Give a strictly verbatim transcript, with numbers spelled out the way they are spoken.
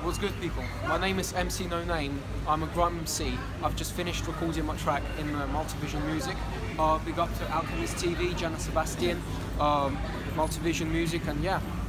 What's good, people? My name is M C No Name. I'm a Grime M C. I've just finished recording my track in uh, Multivizion Uh, big up to Alchemist T V, Jahna Sebastian, um, Multivizion Music, and yeah.